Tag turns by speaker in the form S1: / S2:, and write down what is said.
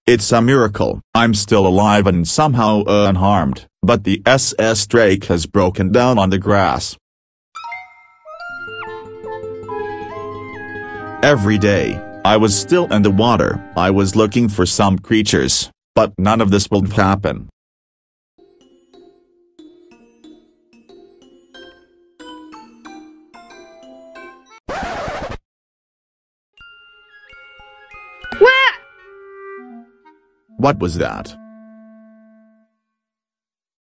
S1: It's a miracle I'm still alive and somehow unharmed, but the SS Drake has broken down on the grass. Every day, I was still in the water. I was looking for some creatures, but none of this will happen. What was that?